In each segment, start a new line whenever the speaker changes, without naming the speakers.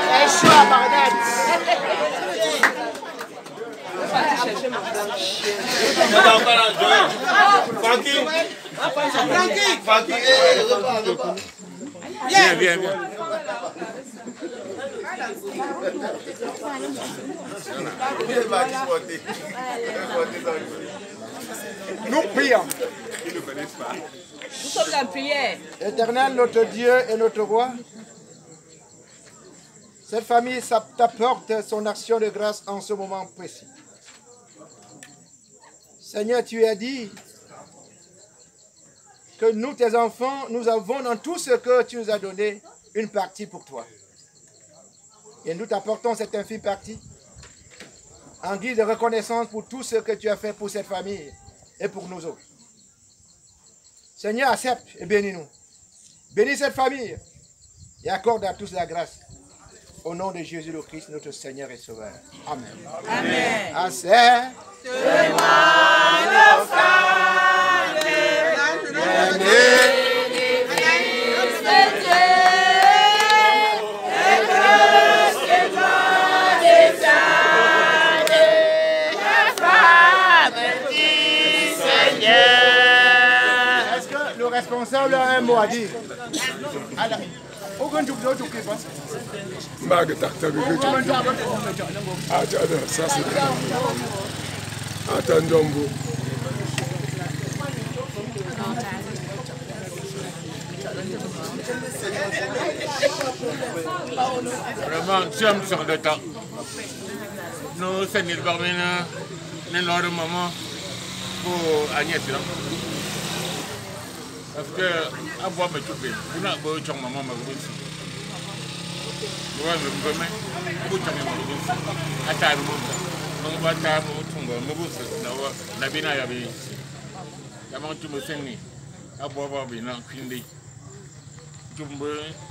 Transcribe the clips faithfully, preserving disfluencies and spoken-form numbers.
Viens, viens, viens.
Nous prions.
Nous sommes en prière.
Éternel, notre Dieu et notre roi, cette famille t'apporte son action de grâce en ce moment précis. Seigneur, tu as dit que nous, tes enfants, nous avons dans tout ce que tu nous as donné une partie pour toi. Et nous t'apportons cette infime partie en guise de reconnaissance pour tout ce que tu as fait pour cette famille et pour nous autres. Seigneur, accepte et bénis-nous. Bénis cette famille et accorde à tous la grâce. Au nom de Jésus le Christ, notre Seigneur et Sauveur. Amen.
Amen.
Accepte. Est-ce que le responsable a un mot à dire? Alors, aucun tout d'autre qui passe.
Ah, ça c'est attendons vous. Vraiment, tu aimes sur le temps. Nous, c'est une barmine, un autre moment pour Agnès. Parce que, à boire, me choper. Vous n'avez pas eu de maman, ma grosse. Vous voyez, me remets. Vous n'avez pas eu de maman. Attends, on va faire mon tongue, mon bousse, la bina yabi. Yamant tu me seni, à boire bina, quindi. Jumbo,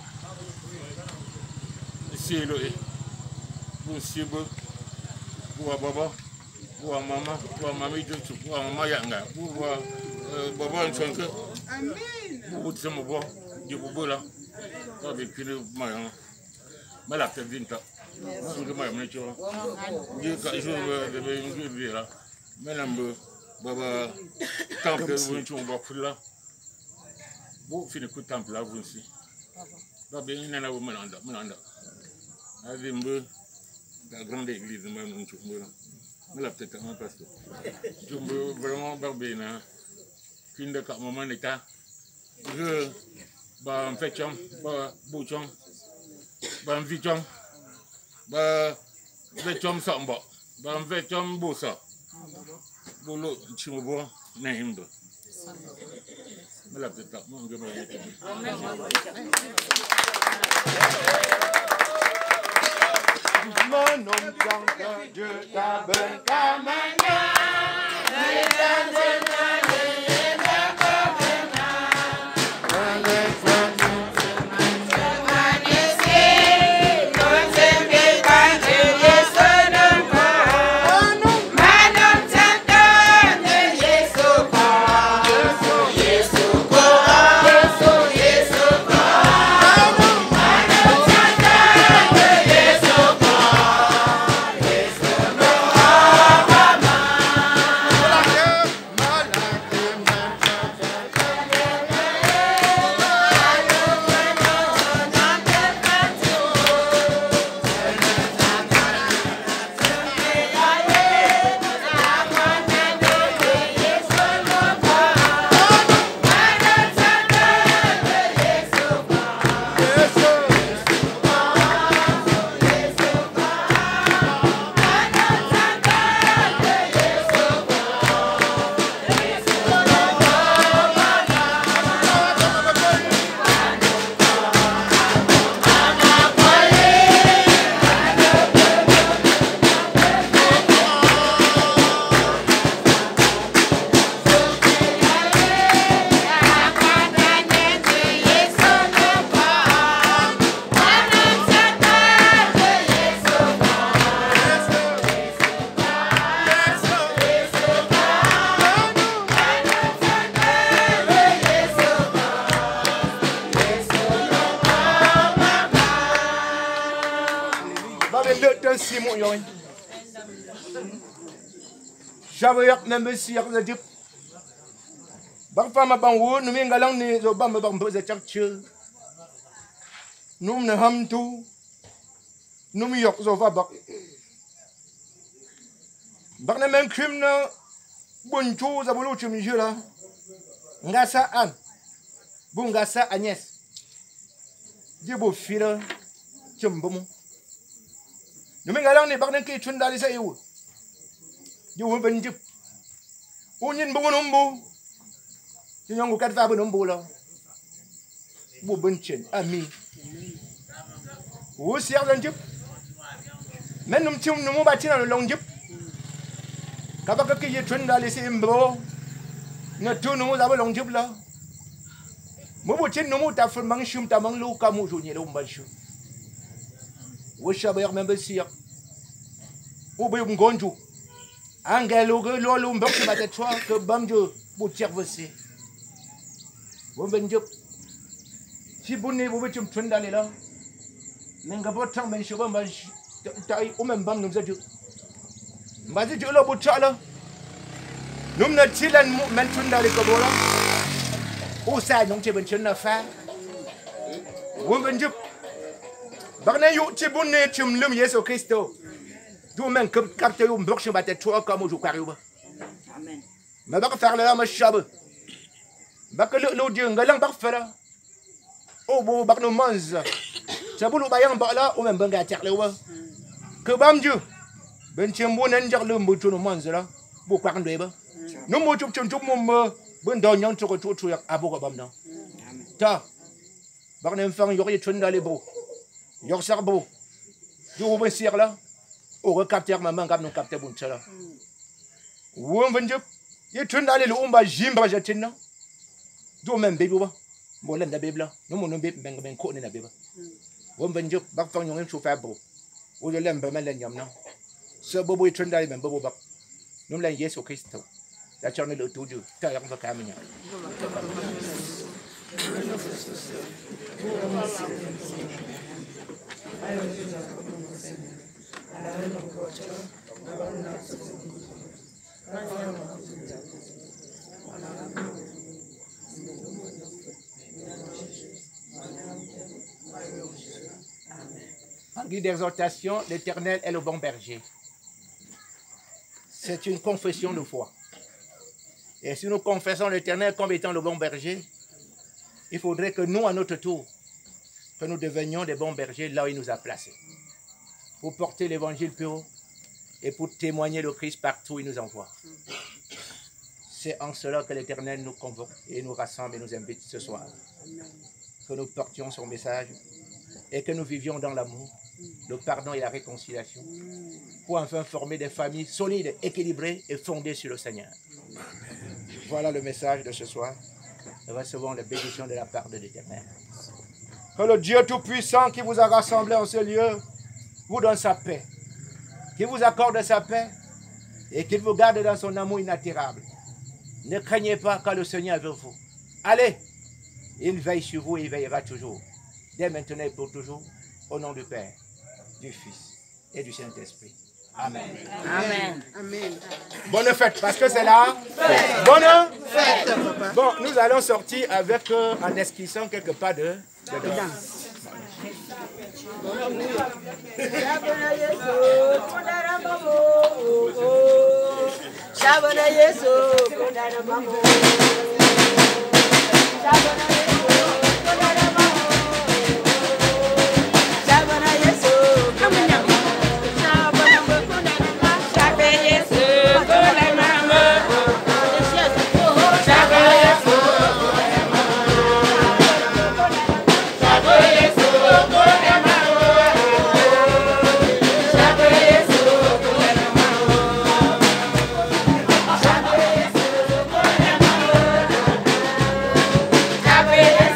cielo, pour cibo, pour baba, pour maman, pour mamie, pour maman yanga, pour baba en chanque. Pour tout ce mouvement, du bobo là, avec le maillon, mais la tête d'inta. Je suis là, je suis là, madame, baba, temple de vous, on va pour là. Vous finissez le temple là, vous aussi. Bah, bien, il y en a où Melanda, Melanda. Avec la grande église, mais la tête en pasteur. Je veux vraiment barbéna. Fin de quatre moments d'état. Je, bah, en fait, bah, bouchon, bah, vichon. Ba vechom samba ba vechom bosa bolo chimobo na himba mala teta mo ngema yete
Mon nom chante Dieu ta bonne camana. ba be le tan simo yoy shawe yak membe si yak za dip ba fa ma ban wo nu mi ngalang ni zo ba ma ba mbo za chak che num ne ham tu num yok zo va bak bak na men krim na bun tu za bulu chum jula ngasa an bungasa Agnès Dibo fira chumbumu Numi ngalang ni bak nang ki chun dali sa iwu Diwo benjip Unyin bu numbu Tinyong ukat fa bu numbu la Bu benchen ami Wu siak dan jip Men num chum numu ba china long jip Kabak ki ye chun dali sa imbro Nga tu numu za bu long jip la Mo chen no mo ta fun mang shum ta mang lu ka mo ju ni lo mban shu. Wo sha ba yak membe si yak. Wo be ngonju. Angelo ge lo lo mbok ba te twa ke bam jo bu tiak vese. Wo ben jo. Ci bu ne bo be chum chun dali la. Nenga bo tang ben shu ba mban ta ai o men bam num za ju. Mba ji jo lo bu cha la. Num na chilan men chun dali ko bo la. Où ça non tu ben tu ne fais où ben jup barne yu tu bonne tu me lum Yesu Christo du men comme capte yu mbok je batte toi comme je kwaru ba amen ma ba faire la ma shabe ba que le dieu ngalang ba fera o bo ba no manza tu bulu ba yang ba la o men ben ga tek le wa que bam ju ben tu bon en jar le mbu tu no manza la bo kwar ndwe ba no mo chup chup mo Bon don yang choko chuchu yak abo ko bamna ta bak nem fang yok ye chun dali bro yok sar bro du ben sir la o ko capteur maman gam no capteur bun chala wo ben jup ye chun dali lu umba jimba jatina du men bebi ba mo len da bebla no mo no beb ben ben ko ni na beba wo ben jup bak fang yong chu fa bro o je lem ba men len yam na so bo bo chun dali ben bo bak no len Yesu Christo La chorne le tout Dieu. Tu as un peu camé. En guide d'exhortation, l'Éternel est le bon berger. C'est une confession de foi. Et si nous confessons l'Éternel comme étant le bon berger, il faudrait que nous, à notre tour, que nous devenions des bons bergers là où il nous a placés. Pour porter l'évangile pur et pour témoigner le Christ partout où il nous envoie. C'est en cela que l'Éternel nous convoque et nous rassemble et nous invite ce soir. Que nous portions son message et que nous vivions dans l'amour, le pardon et la réconciliation pour enfin former des familles solides, équilibrées et fondées sur le Seigneur. Voilà le message de ce soir. Nous recevons les bénédictions de la part de l'Éternel. Que le Dieu Tout-Puissant qui vous a rassemblés en ce lieu vous donne sa paix, qu'il vous accorde sa paix et qu'il vous garde dans son amour inattirable. Ne craignez pas car le Seigneur est avec vous. Allez, il veille sur vous et il veillera toujours. Dès maintenant et pour toujours, au nom du Père, du Fils et du Saint-Esprit. Amen.
Amen.
Amen.
Bonne fête, parce que c'est là. Fête. Bonne fête. Bon, nous allons sortir avec, euh, en esquissant quelques pas de, de danse.
Happy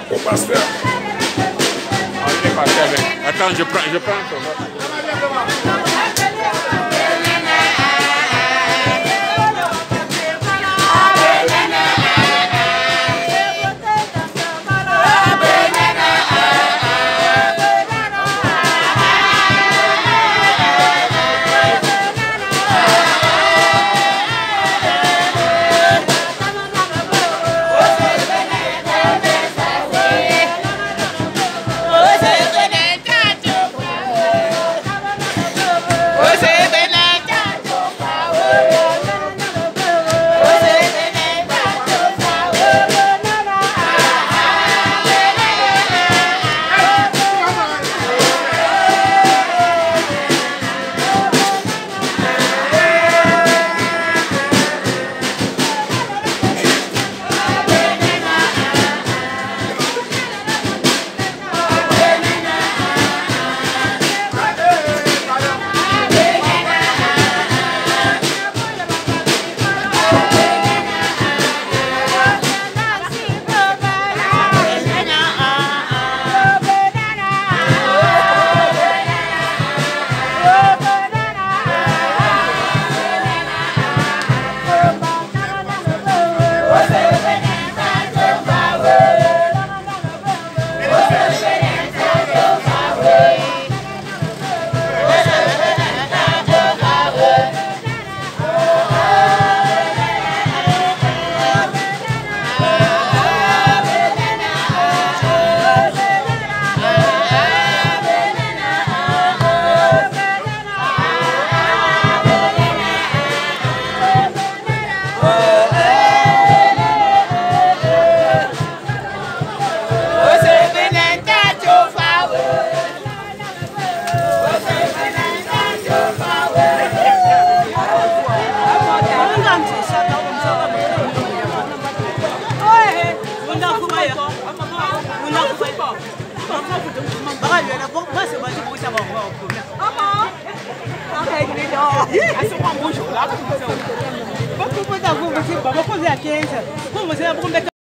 Au pasteur.
Ah, il est parti avec. Attends, je prends, je prends ton vote.
Vamos fazer a quinze. Vamos fazer a